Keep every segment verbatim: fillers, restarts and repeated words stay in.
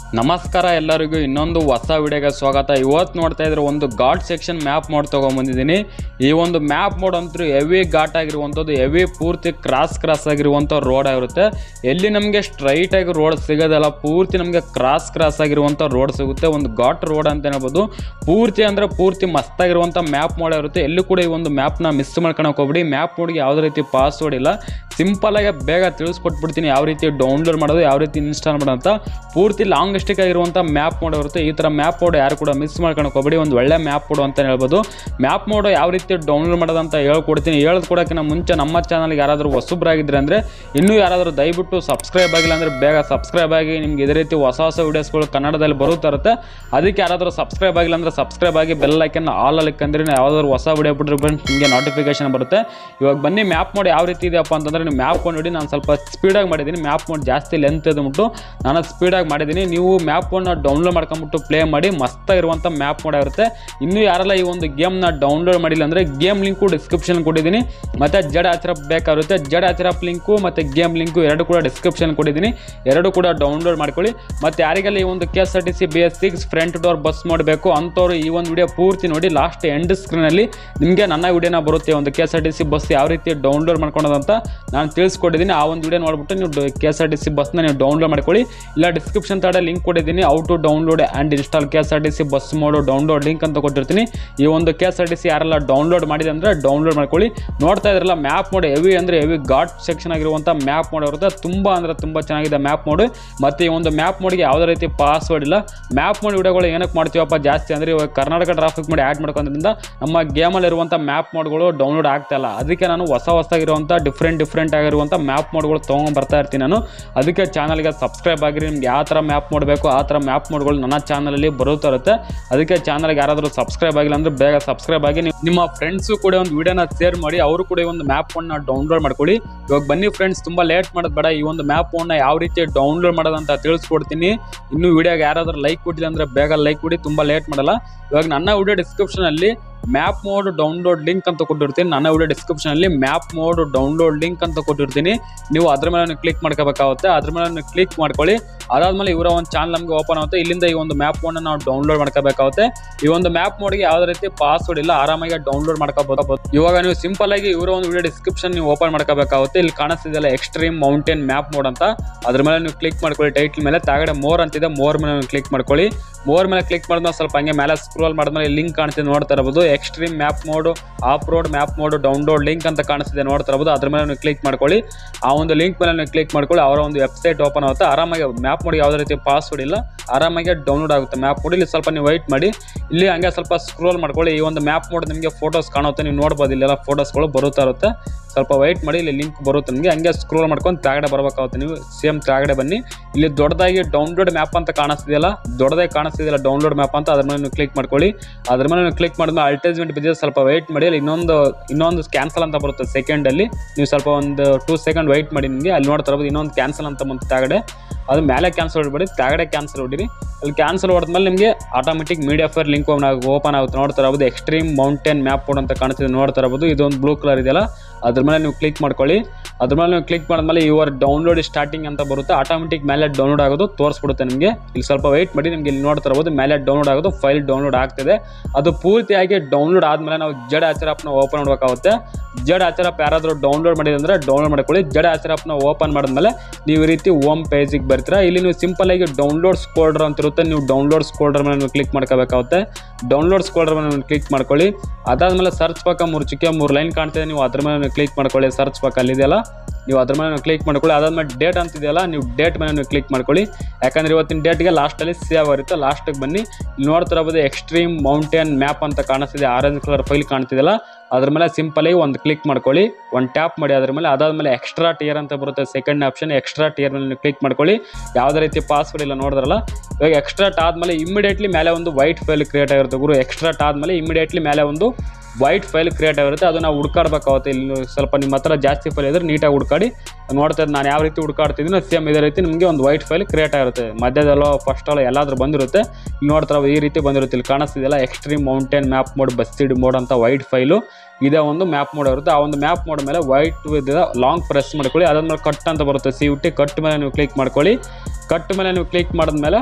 ನಮಸ್ಕಾರ ಎಲ್ಲರಿಗೂ ಇನ್ನೊಂದು ಹೊಸ ವಿಡಿಯೋಗೆ ಸ್ವಾಗತ. ಇವತ್ತು ನೋಡ್ತಾ ಇದ್ರೆ ಒಂದು ಘಾಟ್ ಸೆಕ್ಷನ್ ಮ್ಯಾಪ್ ಮೋಡ್ ತೊಗೊಂಬಂದಿದ್ದೀನಿ. ಈ ಒಂದು ಮ್ಯಾಪ್ ಮೋಡ್ ಅಂತೂ ಹೆವಿ ಘಾಟ್ ಆಗಿರುವಂಥದ್ದು, ಹೆವಿ ಪೂರ್ತಿ ಕ್ರಾಸ್ ಕ್ರಾಸ್ ಆಗಿರುವಂಥ ರೋಡ್ ಆಗಿರುತ್ತೆ. ಎಲ್ಲಿ ನಮಗೆ ಸ್ಟ್ರೈಟಾಗಿ ರೋಡ್ ಸಿಗೋದಲ್ಲ, ಪೂರ್ತಿ ನಮಗೆ ಕ್ರಾಸ್ ಕ್ರಾಸ್ ಆಗಿರುವಂಥ ರೋಡ್ ಸಿಗುತ್ತೆ. ಒಂದು ಘಾಟ್ ರೋಡ್ ಅಂತ ಹೇಳ್ಬೋದು. ಪೂರ್ತಿ ಅಂದರೆ ಪೂರ್ತಿ ಮಸ್ತಾಗಿರುವಂಥ ಮ್ಯಾಪ್ ಮೋಡ್ ಇರುತ್ತೆ. ಎಲ್ಲೂ ಕೂಡ ಈ ಒಂದು ಮ್ಯಾಪ್ನ ಮಿಸ್ ಮಾಡ್ಕೊಳಕ್ಕೆ ಹೋಗ್ಬಿಡಿ. ಮ್ಯಾಪ್ ಮೋಡ್ಗೆ ಯಾವುದೇ ರೀತಿ ಪಾಸ್ವರ್ಡ್ ಇಲ್ಲ. ಸಿಂಪಲಾಗಿ ಬೇಗ ತಿಳಿಸ್ಕೊಟ್ಬಿಡ್ತೀನಿ ಯಾವ ರೀತಿ ಡೌನ್ಲೋಡ್ ಮಾಡೋದು, ಯಾವ ರೀತಿ ಇನ್ಸ್ಟಾಲ್ ಮಾಡೋದು ಅಂತ. ಪೂರ್ತಿ ಲಾಂಗ್ ಡಿಸ್ಟಿಕ್ ಆಗಿರುವಂಥ ಮ್ಯಾಪ್ ಮೋಡ್ ಇರುತ್ತೆ. ಈ ಥರ ಮ್ಯಾಪ್ ಮೋಡ್ ಯಾರು ಕೂಡ ಮಿಸ್ ಮಾಡ್ಕೊಳಕ್ಕೆ ಹೋಗ್ಬೇಡಿ. ಒಂದು ಒಳ್ಳೆ ಮ್ಯಾಪ್ ಮೋಡ್ ಅಂತ ಹೇಳ್ಬೋದು. ಮ್ಯಾಪ್ ಮೋಡ್ ಯಾವ ರೀತಿ ಡೌನ್ಲೋಡ್ ಮಾಡೋದು ಅಂತ ಹೇಳ್ಕೊಡ್ತೀನಿ. ಹೇಳೋದು ಕೊಡೋಕ್ಕಿಂತ ಮುಂಚೆ ನಮ್ಮ ಚಾನಲ್ಗೆ ಯಾರಾದರೂ ಹೊಸಬ್ರಾಗಿದ್ದರೆ ಅಂದರೆ ಇನ್ನೂ ಯಾರಾದರೂ ದಯವಿಟ್ಟು ಸಬ್ಸ್ಕ್ರೈಬ್ ಆಗಿಲ್ಲ ಅಂದರೆ ಬೇಗ ಸಬ್ಸ್ಕ್ರೈಬ್ ಆಗಿ. ನಿಮ್ಗೆ ಇದೇ ರೀತಿ ಹೊಸ ಹೊಸ ವೀಡಿಯೋಸ್ಗಳು ಕನ್ನಡದಲ್ಲಿ ಬರುತ್ತಾ ಇರುತ್ತೆ. ಅದಕ್ಕೆ ಯಾರಾದರೂ ಸಬ್ಸ್ಕ್ರೈಬ್ ಆಗಿಲ್ಲ ಅಂದರೆ ಸಬ್ಸ್ಕ್ರೈಬ್ ಆಗಿ ಬೆಲ್ ಐಕನ್ ಆಲ್ ಅಲ್ಲಿ ಕಂಡ್ರೆ ಯಾವುದಾದ್ರು ಹೊಸ ವೀಡಿಯೋ ಬಿಟ್ಟರೆ ನಿಮಗೆ ನೋಟಿಫಿಕೇಶನ್ ಬರುತ್ತೆ. ಇವಾಗ ಬನ್ನಿ ಮ್ಯಾಪ್ ಮೋಡ್ ಯಾವ ರೀತಿ ಇದೆಯಪ್ಪ ಅಂತಂದರೆ, ನೀವು ಮ್ಯಾಪ್ ಮೋಡ್ ನೋಡಿ. ನಾನು ಸ್ವಲ್ಪ ಸ್ಪೀಡಾಗಿ ಮಾಡಿದ್ದೀನಿ. ಮ್ಯಾಪ್ ಮೋಡ್ ಜಾಸ್ತಿ ಲೆಂತ್ ಇದ್ಬಿಟ್ಟು ನಾನು ಸ್ಪೀಡಾಗಿ ಮಾಡಿದ್ದೀನಿ. ನೀವು ಮ್ಯಾಪ್ ಮೋಡ್ನ ಡೌನ್ಲೋಡ್ ಮಾಡ್ಕೊಂಬಿಟ್ಟು ಪ್ಲೇ ಮಾಡಿ. ಮಸ್ತಾಗಿರುವಂಥ ಮ್ಯಾಪ್ ಮೋಡ್ ಆಗಿರುತ್ತೆ. ಇನ್ನೂ ಯಾರೆಲ್ಲ ಈ ಒಂದು ಗೇಮ್ನ ಡೌನ್ಲೋಡ್ ಮಾಡಿಲ್ಲ ಅಂದರೆ ಗೇಮ್ ಲಿಂಕು ಡಿಸ್ಕ್ರಿಪ್ಷನ್ ಕೊಟ್ಟಿದ್ದೀನಿ. ಮತ್ತು ಜಡ್ ಆಚರಪ್ ಬೇಕಾಗುತ್ತೆ. ಜಡ್ ಆಚರಪ್ ಲಿಂಕು ಮತ್ತು ಗೇಮ್ ಲಿಂಕು ಎರಡು ಕೂಡ ಡಿಸ್ಕ್ರಿಪ್ಷನ್ ಕೊಟ್ಟಿದ್ದೀನಿ. ಎರಡು ಕೂಡ ಡೌನ್ಲೋಡ್ ಮಾಡ್ಕೊಳ್ಳಿ. ಮತ್ತು ಯಾರಿಗೆಲ್ಲ ಈ ಒಂದು K S R T C B S six front door bus ಮಾಡಬೇಕು ಅಂಥವ್ರು ಈ ಒಂದು ವಿಡಿಯೋ ಪೂರ್ತಿ ನೋಡಿ. ಲಾಸ್ಟ್ ಎಂಡ್ ಸ್ಕ್ರೀನಲ್ಲಿ ನಿಮಗೆ ನನ್ನ ವಿಡಿಯೋನ ಬರುತ್ತೆ. ಒಂದು K S R T C bus ಯಾವ ರೀತಿ ಡೌನ್ಲೋಡ್ ಮಾಡ್ಕೊಳೋದಂತ ನಾನು ತಿಳಿಸ್ಕೊಟ್ಟಿದ್ದೀನಿ. ಆ ಒಂದು ವಿಡಿಯೋ ನೋಡ್ಬಿಟ್ಟು ನೀವು K S R T C ಬಸ್ನ ನೀವು ಡೌನ್ಲೋಡ್ ಮಾಡ್ಕೊಳ್ಳಿ. ಇಲ್ಲ ಡಿಸ್ಕ್ರಿಪ್ಷನ್ ತಡೆ ಲಿಂಕ್ ಕೊಟ್ಟಿದ್ದೀನಿ. How to download and install K S R T C bus mod download link ಅಂತ ಕೊಟ್ಟಿರ್ತೀನಿ. ಈ ಒಂದು K S R T C ಯಾರೆಲ್ಲ ಡೌನ್ಲೋಡ್ ಮಾಡಿದೆ ಅಂದರೆ ಡೌನ್ಲೋಡ್ ಮಾಡ್ಕೊಳ್ಳಿ. ನೋಡ್ತಾ ಇದ್ರಲ್ಲ ಮ್ಯಾಪ್ ಮೋಡ್ ಹೆವಿ ಅಂದರೆ ಹೆವಿ ಘಾಟ್ ಸೆಕ್ಷನ್ ಆಗಿರುವಂಥ ಮ್ಯಾಪ್ ಮೋಡ್ ಇರುತ್ತೆ. ತುಂಬ ಅಂದರೆ ತುಂಬ ಚೆನ್ನಾಗಿದೆ ಮ್ಯಾಪ್ ಮೋಡ್. ಮತ್ತು ಈ ಒಂದು ಮ್ಯಾಪ್ ಮೋಡ್ಗೆ ಯಾವುದೇ ರೀತಿ ಪಾಸ್ವರ್ಡ್ ಇಲ್ಲ. ಮ್ಯಾಪ್ ಮೋಡ್ ವಿಡಿಯೋಗಳು ಏನಕ್ಕೆ ಮಾಡ್ತೀವಪ್ಪ ಜಾಸ್ತಿ ಅಂದರೆ, ಇವಾಗ ಕರ್ನಾಟಕ ಟ್ರಾಫಿಕ್ ಮಾಡಿ ಆ್ಯಡ್ ಮಾಡ್ಕೊಂಡ್ರಿಂದ ನಮ್ಮ ಗೇಮಲ್ಲಿರುವಂಥ ಮ್ಯಾಪ್ ಮೋಡ್ಗಳು ಡೌನ್ಲೋಡ್ ಆಗ್ತಾಯಿಲ್ಲ. ಅದಕ್ಕೆ ನಾನು ಹೊಸ ಹೊಸದಾಗಿರುವಂಥ ಡಿಫ್ರೆಂಟ್ ಡಿಫ್ರೆಂಟ್ ಆಗಿರುವಂಥ ಮ್ಯಾಪ್ ಮೋಡ್ಗಳು ತೊಗೊಂಡು ಬರ್ತಾ ಇರ್ತೀನಿ ನಾನು. ಅದಕ್ಕೆ ಚಾನಲ್ಗೆ ಸಬ್ಸ್ಕ್ರೈಬ್ ಆಗಿರಿ. ನಿಮ್ಗೆ ಯಾವ ಥರ ಮ್ಯಾಪ್ ಮಾಡಬೇಕು ಆ ಥರ ಮ್ಯಾಪ್ ಮೋಡ್ಗಳು ನನ್ನ ಚಾನಲಲ್ಲಿ ಬರುತ್ತಾ ಇರುತ್ತೆ. ಅದಕ್ಕೆ ಚಾನಲ್ಗೆ ಯಾರಾದರೂ ಸಬ್ಸ್ಕ್ರೈಬ್ ಆಗಿಲ್ಲ ಅಂದರೆ ಬೇಗ ಸಬ್ಸ್ಕ್ರೈಬ್ ಆಗಿ. ನಿಮ್ಮ ಫ್ರೆಂಡ್ಸು ಕೂಡ ಒಂದು ವಿಡಿಯೋನ ಶೇರ್ ಮಾಡಿ, ಅವರು ಕೂಡ ಒಂದು ಮ್ಯಾಪ್ ಮೋಡ್ನ ಡೌನ್ಲೋಡ್ ಮಾಡ್ಕೊಳ್ಳಿ. ಇವಾಗ ಬನ್ನಿ ಫ್ರೆಂಡ್ಸ್, ತುಂಬ ಲೇಟ್ ಮಾಡೋದು ಬೇಡ. ಈ ಒಂದು ಮ್ಯಾಪ್ ಮೋಡ್ನ ಯಾವ ರೀತಿ ಡೌನ್ಲೋಡ್ ಮಾಡೋದಂತ ತಿಳಿಸ್ಕೊಡ್ತೀನಿ. ಇನ್ನೂ ವಿಡಿಯೋಗೆ ಯಾರಾದರೂ ಲೈಕ್ ಕೊಟ್ಟಿಲ್ಲ ಅಂದರೆ ಬೇಗ ಲೈಕ್ ಕೊಡಿ, ತುಂಬ ಲೇಟ್ ಮಾಡಲ್ಲ. ಇವಾಗ ನನ್ನ ವಿಡಿಯೋ ಡಿಸ್ಕ್ರಿಪ್ಷನಲ್ಲಿ ಮ್ಯಾಪ್ ಮೋಡ್ ಡೌನ್ಲೋಡ್ ಲಿಂಕ್ ಅಂತ ಕೊಟ್ಟಿರ್ತೀನಿ. ನನ್ನ ವಿಡಿಯೋ ಡಿಸ್ಕ್ರಿಪ್ಷನಲ್ಲಿ ಮ್ಯಾಪ್ ಮೋಡ್ ಡೌನ್ಲೋಡ್ ಲಿಂಕ್ ಅಂತ ಕೊಟ್ಟಿರ್ತೀನಿ. ನೀವು ಅದ್ರ ಮೇಲೆ ಕ್ಲಿಕ್ ಮಾಡ್ಕೋಬೇಕಾಗುತ್ತೆ. ಅದ್ರ ಮೇಲೆ ಕ್ಲಿಕ್ ಮಾಡ್ಕೊಳ್ಳಿ. ಅದಾದ್ಮೇಲೆ ಇವರ ಒಂದು ಚಾನಲ್ ನಮಗೆ ಓಪನ್ ಆಗುತ್ತೆ. ಇಲ್ಲಿಂದ ಈ ಒಂದು ಮ್ಯಾಪ್ ಮೋಡ್ನ ನಾವು ಡೌನ್ಲೋಡ್ ಮಾಡ್ಕೋಬೇಕಾಗುತ್ತೆ. ಈ ಒಂದು ಮ್ಯಾಪ್ ಮೋಡ್ಗೆ ಯಾವುದೇ ರೀತಿ ಪಾಸ್ವರ್ಡ್ ಇಲ್ಲ, ಆರಾಮಾಗಿ ಡೌನ್ಲೋಡ್ ಮಾಡ್ಕೋಬಹುದು. ಇವಾಗ ನೀವು ಸಿಂಪಲ್ ಆಗಿ ಇವರ ಒಂದು ವಿಡಿಯೋ ಡಿಸ್ಕ್ರಿಪ್ಷನ್ ನೀವು ಓಪನ್ ಮಾಡ್ಕೋಬೇಕಾಗುತ್ತೆ. ಇಲ್ಲಿ ಕಾಣಿಸ್ತಿದೆಯಲ್ಲ ಎಕ್ಸ್ಟ್ರೀಮ್ ಮೌಂಟೇನ್ ಮ್ಯಾಪ್ ಮೋಡ್ ಅಂತ, ಅದ್ರ ಮೇಲೆ ನೀವು ಕ್ಲಿಕ್ ಮಾಡ್ಕೊಳ್ಳಿ. ಟೈಟಲ್ ಮೇಲೆ ತಾಗಡೆ ಮೋರ್ ಅಂತಿದೆ, ಮೋರ್ ಮೇಲೆ ಕ್ಲಿಕ್ ಮಾಡ್ಕೊಳ್ಳಿ. ಮೋರ್ ಮೇಲೆ ಕ್ಲಿಕ್ ಮಾಡಿದ್ಮೇಲೆ ಸ್ವಲ್ಪ ಹಂಗೆ ಮೇಲೆ ಸ್ಕ್ರೋಲ್ ಮಾಡಿದ್ಮೇಲೆ ಲಿಂಕ್ ಕಾಣಿಸ್ತಿದೆ ನೋಡ್ತಾ ಇರಬಹುದು. Extreme map mod off road map mod download link ಅಂತ ಕಾಣಿಸ್ತಿದೆ ನೋಡ್ತಾ ಇರಬಹುದು. ಅದ್ರ ಮೇಲೆ ನೀವು ಕ್ಲಿಕ್ ಮಾಡ್ಕೊಳ್ಳಿ. ಆ ಒಂದು ಲಿಂಕ್ ಮೇಲೆ ನೀವು ಕ್ಲಿಕ್ ಮಾಡ್ಕೊಳ್ಳಿ. ಅವರ ಒಂದು ವೆಬ್ಸೈಟ್ ಓಪನ್ ಆಗುತ್ತೆ. ಆರಾಮಾಗಿ ಮ್ಯಾಪ್ ಮೋಡ್ ಯಾವುದೇ ರೀತಿ ಪಾಸ್ವರ್ಡ್ ಇಲ್ಲ, ಆರಾಮಾಗಿ ಡೌನ್ಲೋಡ್ ಆಗುತ್ತೆ ಮ್ಯಾಪ್ ಮೋಡ್. ಇಲ್ಲಿ ಸ್ವಲ್ಪ ನೀವು ವೈಟ್ ಮಾಡಿ. ಇಲ್ಲಿ ಹಂಗೆ ಸ್ವಲ್ಪ ಸ್ಕ್ರೋಲ್ ಮಾಡ್ಕೊಳ್ಳಿ. ಈ ಒಂದು ಮ್ಯಾಪ್ ಮೋಡ್ ನಿಮಗೆ ಫೋಟೋಸ್ ಕಾಣುತ್ತೆ, ನೀವು ನೋಡ್ಬೋದು. ಇಲ್ಲೆಲ್ಲ ಫೋಟೋಸ್ಗಳು ಬರುತ್ತಾ ಇರುತ್ತೆ. ಸ್ವಲ್ಪ ವೈಟ್ ಮಾಡಿ. ಇಲ್ಲಿ ಲಿಂಕ್ ಬರುತ್ತೆ ನಿಮಗೆ. ಹಂಗೆ ಸ್ಕ್ರೋಲ್ ಮಾಡ್ಕೊಂಡು ತಾಗಡೆ ಬರಬೇಕಾಗುತ್ತೆ. ನೀವು ಸೇಮ್ ತಾಗಡೆ ಬನ್ನಿ. ಇಲ್ಲಿ ದೊಡ್ಡದಾಗಿ ಡೌನ್ಲೋಡ್ ಮ್ಯಾಪ್ ಅಂತ ಕಾಣಿಸ್ತಿದೆಯಲ್ಲ, ದೊಡ್ಡದಾಗಿ ಕಾಣಿಸ್ತಿದೆಯಲ್ಲ ಡೌನ್ಲೋಡ್ ಮ್ಯಾಪ್ ಅಂತ, ಅದ್ರ ಮೇಲೆ ನೀವು ಕ್ಲಿಕ್ ಮಾಡ್ಕೊಳ್ಳಿ. ಅದ್ರ ಮೇಲೆ ನೀವು ಕ್ಲಿಕ್ ಮಾಡಿದ್ಮೇಲೆ ಅಲ್ಟೇಜ್ಮೆಂಟ್ ಬಿದ್ದಿದೆ, ಸ್ವಲ್ಪ ವೈಟ್ ಮಾಡಿ. ಅಲ್ಲಿ ಇನ್ನೊಂದು ಇನ್ನೊಂದು ಕ್ಯಾನ್ಸಲ್ ಅಂತ ಬರುತ್ತೆ ಸೆಕೆಂಡಲ್ಲಿ. ನೀವು ಸ್ವಲ್ಪ ಒಂದು ಟೂ ಸೆಕೆಂಡ್ ವೈಟ್ ಮಾಡಿ. ನಿಮಗೆ ಅಲ್ಲಿ ನೋಡ್ತಾ ಇರ್ಬೋದು ಇನ್ನೊಂದು ಕ್ಯಾನ್ಸಲ್ ಅಂತ ಬಂತು ತಾಗಡೆ. ಅದು ಮೇಲೆ ಕ್ಯಾನ್ಸಲ್ ಹೊಡಿಬೇಡಿ, ತಾಗಡೆ ಕ್ಯಾನ್ಸಲ್ ಹೊಡಿರಿ. ಅಲ್ಲಿ ಕ್ಯಾನ್ಸಲ್ ಹೊಡೆದ್ಮೇಲೆ ನಿಮಗೆ automatic MediaFire link open ಆಗುತ್ತೆ ನೋಡ್ತಾ ಇರಬಹುದು. ಎಕ್ಸ್ಟ್ರೀಮ್ ಮೌಂಟೇನ್ ಮ್ಯಾಪ್ ಮೋಡ್ ಅಂತ ಕಾಣಿಸ್ತಿದೆ ನೋಡ್ತಾ ಇರಬಹುದು. ಇದೊಂದು ಬ್ಲೂ ಕಲರ್ ಇದೆಯಲ್ಲ, ಅದ್ರ ಮೇಲೆ ನೀವು ಕ್ಲಿಕ್ ಮಾಡ್ಕೊಳ್ಳಿ. ಅದ್ರ ಮೇಲೆ ನೀವು ಕ್ಲಿಕ್ ಮಾಡಿದ್ಮೇಲೆ ಯುವರ್ ಡೌನ್ಲೋಡ್ ಸ್ಟಾರ್ಟಿಂಗ್ ಅಂತ ಬರುತ್ತೆ. ಆಟೋಮೆಟಿಕ್ ಮೇಲೆ ಡೌನ್ಲೋಡ್ ಆಗೋದು ತೋರಿಸ್ಬಿಡುತ್ತೆ ನಿಮಗೆ. ಇಲ್ಲಿ ಸ್ವಲ್ಪ ವೆಯ್ಟ್ ಮಾಡಿ. ನಿಮಗೆ ಇಲ್ಲಿ ನೋಡ್ತಾ ಇರಬಹುದು ಮೇಲೆ ಡೌನ್ಲೋಡ್ ಆಗೋದು, ಫೈಲ್ ಡೌನ್ಲೋಡ್ ಆಗ್ತಿದೆ. ಅದು ಪೂರ್ತಿಯಾಗಿ ಡೌನ್ಲೋಡ್ ಆದಮೇಲೆ ನಾವು ಜಡ್ ಆಚರಪ್ನ ಓಪನ್ ಮಾಡಬೇಕಾಗುತ್ತೆ. ಜಡ್ ಆಚರಪ್ ಯಾರಾದರೂ ಡೌನ್ಲೋಡ್ ಮಾಡಿದೆ ಅಂದರೆ ಡೌನ್ಲೋಡ್ ಮಾಡ್ಕೊಳ್ಳಿ. ಜಡ್ ಆಚರಪ್ನ ಓಪನ್ ಮಾಡಿದ್ಮೇಲೆ ನೀವು ಈ ರೀತಿ ಹೋಮ್ ಪೇಜಿಗೆ ಬರ್ತೀರಾ. ಇಲ್ಲಿ ನೀವು ಸಿಂಪಲ್ ಆಗಿ ಡೌನ್ಲೋಡ್ಸ್ ಫೋಲ್ಡರ್ ಅಂತ ಇರುತ್ತೆ. ನೀವು ಡೌನ್ಲೋಡ್ಸ್ ಫೋಲ್ಡರ್ ಮೇಲೆ ನೀವು ಕ್ಲಿಕ್ ಮಾಡ್ಕೋಬೇಕಾಗುತ್ತೆ. ಡೌನ್ಲೋಡ್ಸ್ ಫೋಲ್ಡರ್ ಮೇಲೆ ನೀವು ಕ್ಲಿಕ್ ಮಾಡ್ಕೊಳ್ಳಿ. ಅದಾದಮೇಲೆ ಸರ್ಚ್ ಪಕ್ಕ ಮೂರು ಚಿಕ್ಕ ಮೂರು ಲೈನ್ ಕಾಣ್ತಿದೆ, ನೀವು ಅದ್ರ ಮೇಲೆ ಕ್ಲಿಕ್ ಮಾಡ್ಕೊಳ್ಳಿ. ಸರ್ಚ್ ಪಕ್ಕ ಅಲ್ಲಿದೆಯಲ್ಲ, ನೀವು ಅದ್ರ ಮೇಲೆ ಕ್ಲಿಕ್ ಮಾಡ್ಕೊಳ್ಳಿ. ಅದಾದ್ಮೇಲೆ ಡೇಟ್ ಅಂತಿದೆಯಲ್ಲ, ನೀವು ಡೇಟ್ ಮೇಲೆ ನೀವು ಕ್ಲಿಕ್ ಮಾಡ್ಕೊಳ್ಳಿ. ಯಾಕಂದರೆ ಇವತ್ತಿನ ಡೇಟ್ಗೆ ಲಾಸ್ಟಲ್ಲಿ ಸೇವ್ ಆಗುತ್ತೆ. ಲಾಸ್ಟಿಗೆ ಬನ್ನಿ. ಇಲ್ಲಿ ನೋಡ್ತಾ ಇರಬಹುದು ಎಕ್ಸ್ಟ್ರೀಮ್ ಮೌಂಟೇನ್ ಮ್ಯಾಪ್ ಅಂತ ಕಾಣಿಸ್ತಿದೆ. ಆರೆಂಜ್ ಕಲರ್ ಫೈಲ್ ಕಾಣ್ತಿದೆಯಲ್ಲ, ಅದ್ರ ಮೇಲೆ ಸಿಂಪಲಾಗಿ ಒಂದು ಕ್ಲಿಕ್ ಮಾಡ್ಕೊಳ್ಳಿ. ಒಂದು ಟ್ಯಾಪ್ ಮಾಡಿ ಅದ್ರ ಮೇಲೆ. ಅದಾದಮೇಲೆ ಎಕ್ಸ್ಟ್ರಾ ಟಿಯರ್ ಅಂತ ಬರುತ್ತೆ ಸೆಕೆಂಡ್ ಆಪ್ಷನ್. ಎಕ್ಸ್ಟ್ರಾ ಟಿಯರ್ ಮೇಲೆ ನೀವು ಕ್ಲಿಕ್ ಮಾಡ್ಕೊಳ್ಳಿ. ಯಾವುದೇ ರೀತಿ ಪಾಸ್ವರ್ಡ್ ಇಲ್ಲ ನೋಡಿದ್ರಲ್ಲ. ಇವಾಗ ಎಕ್ಸ್ಟ್ರಾಟ್ ಆದಮೇಲೆ ಇಮಿಡಿಯೇಟ್ಲಿ ಮೇಲೆ ಒಂದು ವೈಟ್ ಫೈಲ್ ಕ್ರಿಯೇಟ್ ಆಗಿರುತ್ತೆ ಗುರು. ಎಕ್ಸ್ಟ್ರಾಟ್ ಆದಮೇಲೆ ಇಮಿಡಿಯೇಟ್ಲಿ ಮೇಲೆ ಒಂದು ವೈಟ್ ಫೈಲ್ ಕ್ರಿಯೇಟ್ ಆಗಿರುತ್ತೆ. ಅದು ನಾವು ಹುಡ್ಕಾಡ್ಬೇಕಾಗುತ್ತೆ. ಇಲ್ಲಿ ಸ್ವಲ್ಪ ನಿಮ್ಮ ಹತ್ರ ಜಾಸ್ತಿ ಫೈಲ್ ಇದ್ರೆ ನೀಟಾಗಿ ಹುಡ್ಕಾಡಿ. ನೋಡ್ತಾ ಇದ್ದು ನಾನು ಯಾವ ರೀತಿ ಹುಡ್ಕಾಡ್ತಿದ್ದೀನೋ ಸೇಮ್ ಇದೇ ರೀತಿ ನಿಮಗೆ ಒಂದು ವೈಟ್ ಫೈಲ್ ಕ್ರಿಯೇಟ್ ಆಗಿರುತ್ತೆ. ಮಧ್ಯದಲ್ಲೋ ಫಸ್ಟಲ್ಲೋ ಎಲ್ಲಾದರೂ ಬಂದಿರುತ್ತೆ. ಇಲ್ಲಿ ನೋಡ್ತಾ ಈ ರೀತಿ ಬಂದಿರುತ್ತೆ. ಇಲ್ಲಿ ಕಾಣಿಸ್ತಿದೆಯಲ್ಲ extreme mountain map mod BUSSID mod ಅಂತ ವೈಟ್ ಫೈಲು. ಇದೇ ಒಂದು ಮ್ಯಾಪ್ ಮೋಡ್ ಇರುತ್ತೆ. ಆ ಒಂದು ಮ್ಯಾಪ್ ಮೋಡ್ ಮೇಲೆ ವೈಟ್ ವಿತ್ ಲಾಂಗ್ ಪ್ರೆಸ್ ಮಾಡ್ಕೊಳ್ಳಿ. ಅದಾದ್ಮೇಲೆ ಕಟ್ ಅಂತ ಬರುತ್ತೆ, ಸಿ ಉಟ್ಟಿ ಕಟ್ ಮೇಲೆ ನೀವು ಕ್ಲಿಕ್ ಮಾಡ್ಕೊಳ್ಳಿ. ಕಟ್ ಮೇಲೆ ನೀವು ಕ್ಲಿಕ್ ಮಾಡಿದ್ಮೇಲೆ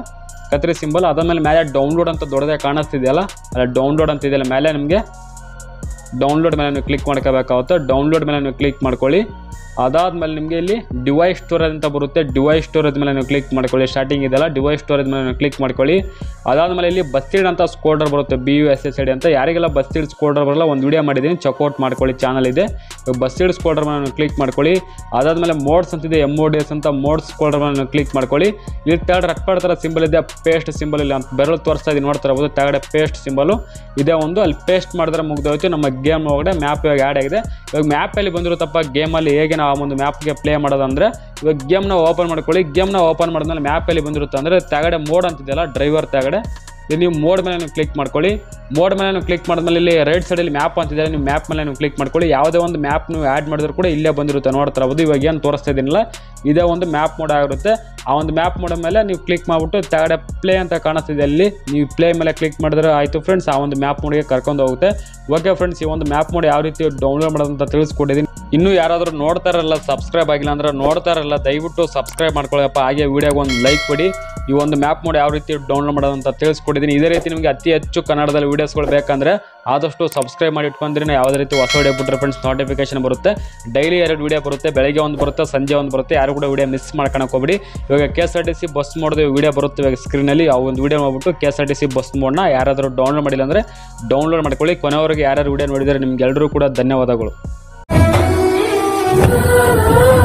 ಕತ್ರಿ ಸಿಂಬಲ್. ಅದಾದಮೇಲೆ ಮೇಲೆ ಡೌನ್ಲೋಡ್ ಅಂತ ದೊಡ್ಡದೇ ಕಾಣಿಸ್ತಿದೆಯಲ್ಲ, ಅಲ್ಲ ಡೌನ್ಲೋಡ್ ಅಂತ ಇದೆಯಲ್ಲ ಮೇಲೆ, ನಿಮಗೆ ಡೌನ್ಲೋಡ್ ಮೇಲೆ ನೀವು ಕ್ಲಿಕ್ ಮಾಡ್ಕೋಬೇಕಾಗುತ್ತೆ. ಡೌನ್ಲೋಡ್ ಮೇಲೆ ನೀವು ಕ್ಲಿಕ್ ಮಾಡ್ಕೊಳ್ಳಿ. ಅದಾದಮೇಲೆ ನಿಮಗೆ ಇಲ್ಲಿ ಡಿವೈಸ್ ಸ್ಟೋರೇಜ್ ಅಂತ ಬರುತ್ತೆ. ಡಿವೈಸ್ ಸ್ಟೋರೇಜ್ ಮೇಲೆ ನೀವು ಕ್ಲಿಕ್ ಮಾಡ್ಕೊಳ್ಳಿ. ಸ್ಟಾರ್ಟಿಂಗ್ ಇದೆಲ್ಲ ಡಿವೈಸ್ ಸ್ಟೋರೇಜ್ ಮೇಲೆ ನೀವು ಕ್ಲಿಕ್ ಮಾಡ್ಕೊಳ್ಳಿ. ಅದಾದಮೇಲೆ ಇಲ್ಲಿ ಬಸ್ಟೀಡ್ ಅಂತ ಸ್ಕೋಲ್ಡರ್ ಬರುತ್ತೆ, B U S S I D ಅಂತ. ಯಾರಿಗೆಲ್ಲ ಬಸ್ಟೀಡ್ ಸ್ಕೋಲ್ಡರ್ ಬರಲ್ಲ ಒಂದು ವಿಡಿಯೋ ಮಾಡಿದ್ದೀನಿ, ಚೆಕ್ಔಟ್ ಮಾಡ್ಕೊಳ್ಳಿ, ಚಾನಲ್ ಇದೆ. ಬಸ್ಟೀಡ್ ಸ್ಕೋಲ್ಡರ್ ಮೇಲೆ ನೀವು ಕ್ಲಿಕ್ ಮಾಡ್ಕೊಳ್ಳಿ. ಅದಾದಮೇಲೆ ಮೋಡ್ಸ್ ಅಂತಿದೆ, ಎಮ್ ಓ ಡಿ ಎಸ್ ಅಂತ, ಮೋಡ್ಸ್ ಸ್ಕೋಲ್ಡರ್ ಮೇಲೆ ನೀವು ಕ್ಲಿಕ್ ಮಾಡ್ಕೊಳ್ಳಿ. ಇಲ್ಲಿ ತೆರಡು ರೆಡ್ ಥರ ಸಿಂಬಲ್ ಇದೆ, ಪೇಸ್ಟ್ ಸಿಂಬಲ್ ಇಲ್ಲ ಅಂತ ಬೆರಳು ತೋರಿಸ್ತಾ ಇದೀನಿ, ನೋಡ್ತಾ ಇರ್ಬೋದು. ತೆರಗಡೆ ಪೇಸ್ಟ್ ಸಿಂಬಲು ಇದೆ ಒಂದು, ಅಲ್ಲಿ ಪೇಸ್ಟ್ ಮಾಡಿದ್ರೆ ಮುಗ್ದೋಯ್ತು. ನಮ್ಮ ಗೇಮ್ ಒಳಗಡೆ ಮ್ಯಾಪ್ ಇವಾಗ ಆ್ಯಡ್ ಆಗಿದೆ. ಇವಾಗ ಮ್ಯಾಪಲ್ಲಿ ಬಂದಿರುತ್ತಪ್ಪ ಗೇಮಲ್ಲಿ ಹೇಗೆ ನಾವು ಆ ಒಂದು ಮ್ಯಾಪ್ಗೆ ಪ್ಲೇ ಮಾಡೋದಂದರೆ, ಇವಾಗ ಗೇಮ್ನ ಓಪನ್ ಮಾಡ್ಕೊಳ್ಳಿ. ಗೇಮ್ನ ಓಪನ್ ಮಾಡಿದ್ಮೇಲೆ ಮ್ಯಾಪಲ್ಲಿ ಬಂದಿರುತ್ತೆ ಅಂದರೆ ತೆಗಡೆ ಮೋಡ್ ಅಂತಿದೆಯಲ್ಲ, ಡ್ರೈವರ್ ತೆಗಡೆ ಇಲ್ಲಿ ನೀವು ಮೋಡ್ ಮೇಲೆ ನೀವು ಕ್ಲಿಕ್ ಮಾಡ್ಕೊಳ್ಳಿ. ಮೋಡ್ ಮೇಲೆ ನೀವು ಕ್ಲಿಕ್ ಮಾಡಿದ್ಮೇಲೆ ಇಲ್ಲಿ ರೈಟ್ ಸೈಡಲ್ಲಿ ಮ್ಯಾಪ್ ಅಂತಿದೆ, ನೀವು ಮ್ಯಾಪ್ ಮೇಲೆ ನೀವು ಕ್ಲಿಕ್ ಮಾಡ್ಕೊಳ್ಳಿ. ಯಾವುದೇ ಒಂದು ಮ್ಯಾಪ್ ನೀವು ಆ್ಯಡ್ ಮಾಡಿದ್ರು ಕೂಡ ಇಲ್ಲೇ ಬಂದಿರುತ್ತೆ, ನೋಡ್ತಾ ಇರ್ಬೋದು. ಇವಾಗ ಏನು ತೋರಿಸ್ತಾ ಇದ್ದೀನಲ್ಲ, ಇದೇ ಒಂದು ಮ್ಯಾಪ್ ಮೋಡ್ ಆಗಿರುತ್ತೆ. ಆ ಒಂದು ಮ್ಯಾಪ್ ಮೋಡ್ ಮೇಲೆ ನೀವು ಕ್ಲಿಕ್ ಮಾಡಿಬಿಟ್ಟು ತೆಗಡೆ ಪ್ಲೇ ಅಂತ ಕಾಣಿಸ್ತಿದೆ, ಅಲ್ಲಿ ನೀವು ಪ್ಲೇ ಮೇಲೆ ಕ್ಲಿಕ್ ಮಾಡಿದ್ರೆ ಆಯಿತು ಫ್ರೆಂಡ್ಸ್, ಆ ಒಂದು ಮ್ಯಾಪ್ ಮೋಡ್ಗೆ ಕರ್ಕೊಂಡು ಹೋಗುತ್ತೆ. ಓಕೆ ಫ್ರೆಂಡ್ಸ್, ಈ ಒಂದು ಮ್ಯಾಪ್ ಮೋಡ್ ಯಾವ ರೀತಿ ಡೌನ್ಲೋಡ್ ಮಾಡೋದಂತ ತಿಳಿಸ್ಕೊಟ್ಟಿದ್ದೀನಿ. ಇನ್ನೂ ಯಾರಾದರೂ ನೋಡ್ತಾರಲ್ಲ, ಸಬ್ಸ್ಕ್ರೈಬ್ ಆಗಿಲ್ಲ ಅಂದ್ರೆ ನೋಡ್ತಾರಲ್ಲ, ದಯವಿಟ್ಟು ಸಬ್ಸ್ಕ್ರೈಬ್ ಮಾಡ್ಕೊಳ್ಳಪ್ಪ. ಹಾಗೆ ವಿಡಿಯೋಗೆ ಒಂದು ಲೈಕ್ ಕೊಡಿ. ಈ ಒಂದು ಮ್ಯಾಪ್ ಮೋಡ್ ಯಾವ ರೀತಿ ಡೌನ್ಲೋಡ್ ಮಾಡೋದಂತ ತಿಳಿಸ್ಕೊಟ್ಟಿದ್ದೀನಿ. ಇದೇ ರೀತಿ ನಿಮಗೆ ಅತಿ ಹೆಚ್ಚು ಕನ್ನಡದಲ್ಲಿ ವೀಡಿಯೋಸ್ಗಳು ಬೇಕಂದರೆ ಆದಷ್ಟು ಸಬ್ಸ್ಕ್ರೈಬ್ ಮಾಡಿ ಇಟ್ಕೊಂಡ್ರೆ ಯಾವುದೇ ರೀತಿ ಹೊಸ ವಿಡಿಯೋ ಬಿಟ್ಟರೆ ಫ್ರೆಂಡ್ಸ್ ನೋಟಿಫಿಕೇಶನ್ ಬರುತ್ತೆ. ಡೈಲಿ ಎರಡು ವಿಡಿಯೋ ಬರುತ್ತೆ, ಬೆಳಗ್ಗೆ ಒಂದು ಬರುತ್ತೆ, ಸಂಜೆ ಒಂದು ಬರುತ್ತೆ. ಯಾರು ಕೂಡ ವಿಡಿಯೋ ಮಿಸ್ ಮಾಡ್ಕೊಳಕ್ಕೆ ಹೋಗ್ಬಿಡಿ. ಇವಾಗ K S R T C bus ಮೋಡ್ದು ವಿಡಿಯೋ ಬರುತ್ತೆ ಇವಾಗ ಸ್ಕ್ರೀನಲ್ಲಿ. ಆ ಒಂದು ವಿಡಿಯೋ ಮಾಡ್ಬಿಟ್ಟು K S R T C bus ಮೋಡ್ನ ಯಾರಾದರೂ ಡೌನ್ಲೋಡ್ ಮಾಡಿಲ್ಲ ಅಂದರೆ ಡೌನ್ಲೋಡ್ ಮಾಡ್ಕೊಳ್ಳಿ. ಕೊನೆವರೆಗೆ ಯಾರ್ಯಾರು ವಿಡಿಯೋ ನೋಡಿದರೆ ನಿಮ್ಗೆಲ್ಲರೂ ಕೂಡ ಧನ್ಯವಾದಗಳು.